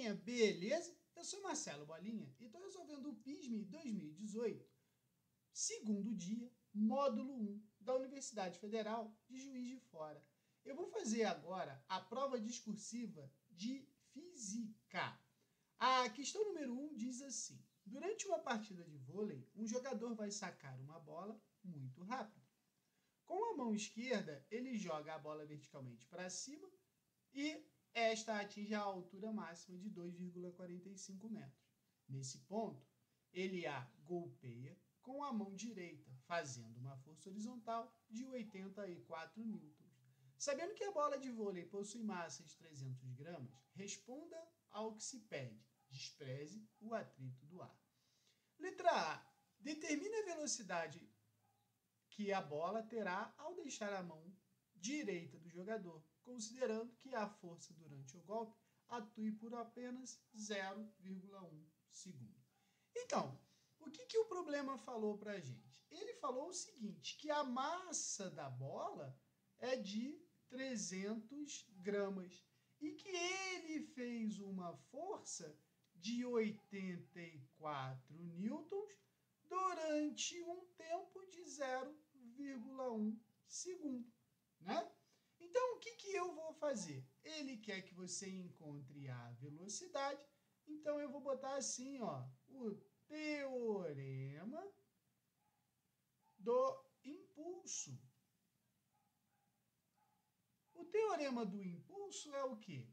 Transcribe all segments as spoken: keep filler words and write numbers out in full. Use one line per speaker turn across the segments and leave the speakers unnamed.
galerinha, beleza? Eu sou Marcelo Bolinha e estou resolvendo o P I S M dois mil e dezoito, segundo dia, módulo um da Universidade Federal de Juiz de Fora. Eu vou fazer agora a prova discursiva de Física. A questão número um diz assim: durante uma partida de vôlei, um jogador vai sacar uma bola muito rápido. Com a mão esquerda, ele joga a bola verticalmente para cima e esta atinge a altura máxima de dois vírgula quarenta e cinco metros. Nesse ponto, ele a golpeia com a mão direita, fazendo uma força horizontal de oitenta e quatro newtons. Sabendo que a bola de vôlei possui massa de trezentos gramas, responda ao que se pede. Despreze o atrito do ar. Letra A. Determine a velocidade que a bola terá ao deixar a mão direita do jogador, considerando que a força durante o golpe atue por apenas zero vírgula um segundo. Então, o que, que o problema falou para a gente? Ele falou o seguinte, que a massa da bola é de trezentos gramas e que ele fez uma força de oitenta e quatro newtons durante um tempo de zero vírgula um segundo, né? Então, o que, que eu vou fazer? Ele quer que você encontre a velocidade, então eu vou botar assim, ó, o teorema do impulso. O teorema do impulso é o quê?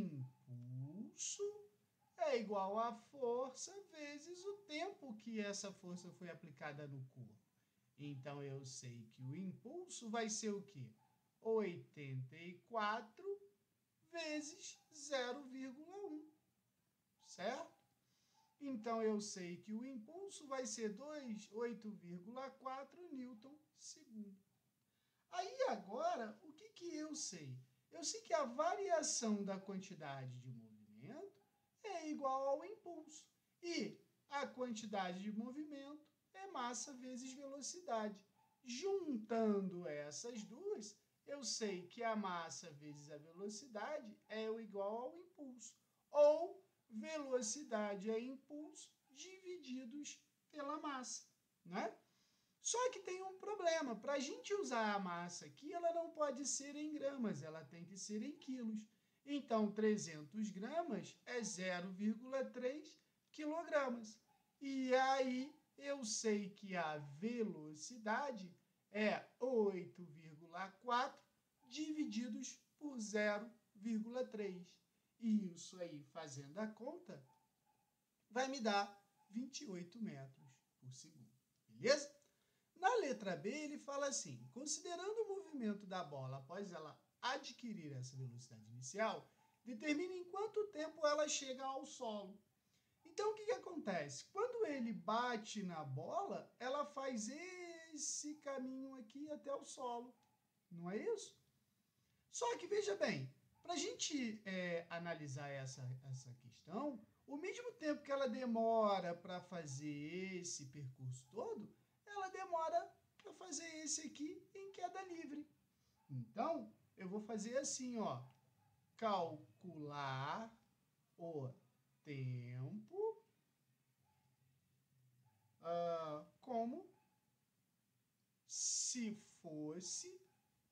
Impulso é igual a força vezes o tempo que essa força foi aplicada no corpo. Então, eu sei que o impulso vai ser o quê? oitenta e quatro vezes zero vírgula um, certo? Então, eu sei que o impulso vai ser oito vírgula quatro newton segundo. Aí, agora, o que, que eu sei? Eu sei que a variação da quantidade de movimento é igual ao impulso. E a quantidade de movimento é massa vezes velocidade. Juntando essas duas, eu sei que a massa vezes a velocidade é igual ao impulso. Ou velocidade é impulso divididos pela massa, né? Só que tem um problema. Para a gente usar a massa aqui, ela não pode ser em gramas, ela tem que ser em quilos. Então, trezentos gramas é zero vírgula três quilogramas. E aí, eu sei que a velocidade é oito vírgula quatro divididos por zero vírgula três. E isso aí, fazendo a conta, vai me dar vinte e oito metros por segundo. Beleza? Na letra B, ele fala assim, considerando o movimento da bola após ela adquirir essa velocidade inicial, determine em quanto tempo ela chega ao solo. Então, o que, que acontece? Quando ele bate na bola, ela faz esse caminho aqui até o solo. Não é isso? Só que, veja bem, para a gente é, analisar essa, essa questão, o mesmo tempo que ela demora para fazer esse percurso todo, ela demora para fazer esse aqui em queda livre. Então, eu vou fazer assim, ó, calcular o tempo uh, como se fosse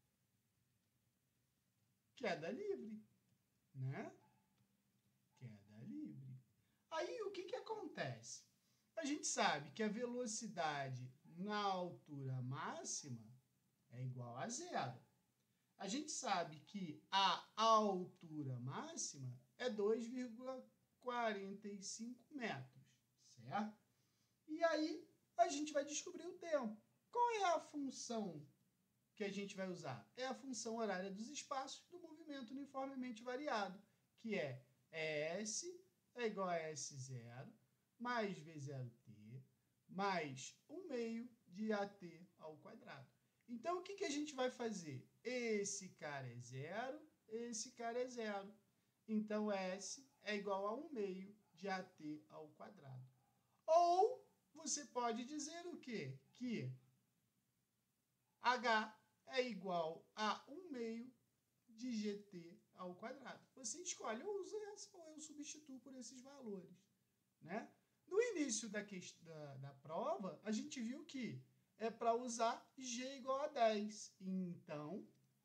queda livre, né? Queda livre. Aí, o que, que acontece? A gente sabe que a velocidade na altura máxima é igual a zero. A gente sabe que a altura máxima é dois vírgula quarenta e cinco metros, certo? E aí, a gente vai descobrir o tempo. Qual é a função que a gente vai usar? É a função horária dos espaços do movimento uniformemente variado, que é S é igual a S zero mais V zero T mais um meio de A T ao quadrado. Então, o que, que a gente vai fazer? Esse cara é zero, esse cara é zero. Então, S é igual a um meio de A T ao quadrado. Ou você pode dizer o quê? Que H é igual a um meio de G T ao quadrado. Você escolhe, ou usa essa, ou eu substituo por esses valores, né? No início da, da, da prova, a gente viu que é para usar g igual a dez. Então,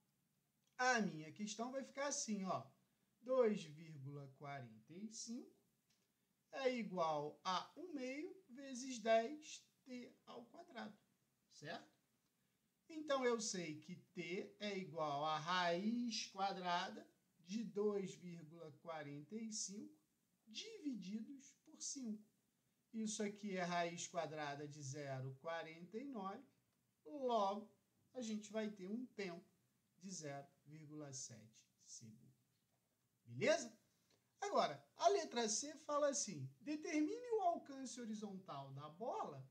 a minha questão vai ficar assim, ó, dois vírgula quarenta e cinco é igual a um meio vezes dez t ao quadrado, certo? Então, eu sei que t é igual a raiz quadrada de dois vírgula quarenta e cinco divididos por cinco. Isso aqui é raiz quadrada de zero vírgula quarenta e nove, logo, a gente vai ter um tempo de zero vírgula sete segundos. Beleza? Agora, a letra C fala assim, determine o alcance horizontal da bola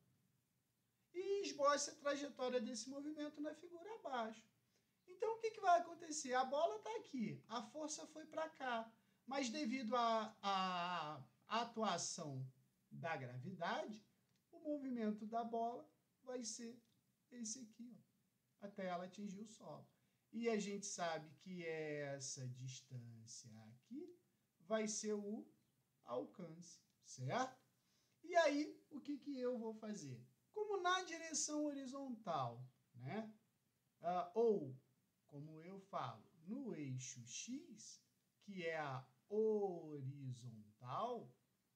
e esboce a trajetória desse movimento na figura abaixo. Então, o que, que vai acontecer? A bola está aqui, a força foi para cá, mas devido à atuação da gravidade, o movimento da bola vai ser esse aqui, ó, até ela atingir o solo. E a gente sabe que essa distância aqui vai ser o alcance, certo? E aí, o que, que eu vou fazer? Como na direção horizontal, né? Ah, ou, como eu falo, no eixo X, que é a horizontal,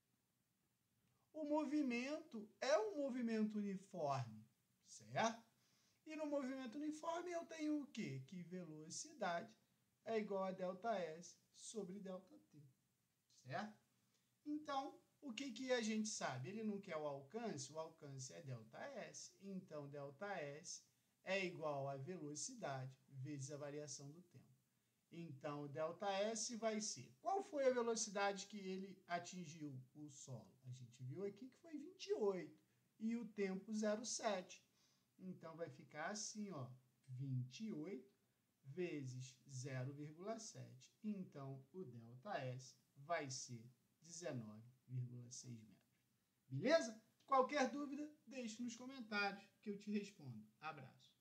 o movimento é um movimento uniforme, certo? E no movimento uniforme eu tenho o quê? Que velocidade é igual a ΔS sobre ΔT, certo? Então, o que, que a gente sabe? Ele não quer o alcance, o alcance é ΔS, então ΔS é igual a velocidade vezes a variação do tempo. Então, ΔS vai ser... Qual foi a velocidade que ele atingiu o solo? A gente viu aqui que foi vinte e oito e o tempo zero vírgula sete. Então, vai ficar assim, ó, vinte e oito vezes zero vírgula sete. Então, o ΔS vai ser dezenove vírgula seis metros. Beleza? Qualquer dúvida, deixe nos comentários que eu te respondo. Abraço.